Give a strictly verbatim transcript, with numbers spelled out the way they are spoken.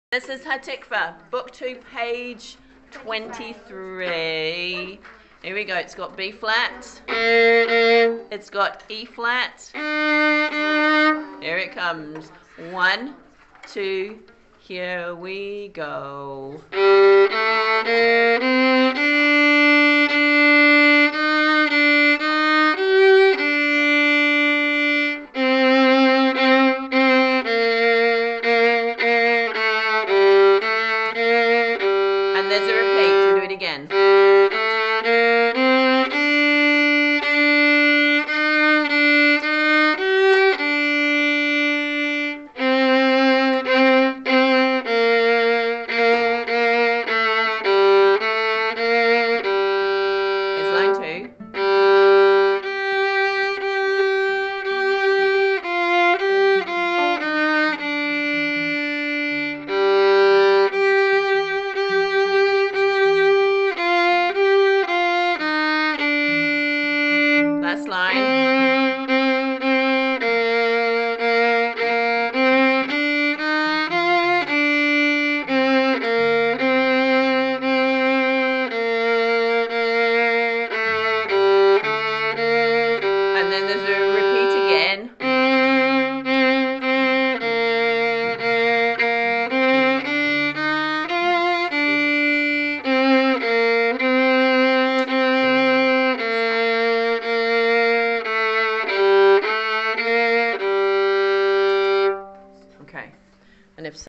This is Hatikva, book two, page twenty-three. Here we go. It's got B flat. It's got E flat. Here it comes. One, two, here we go. And there's a repeat. We'll do it again. Here's line two. Last line. And then there's a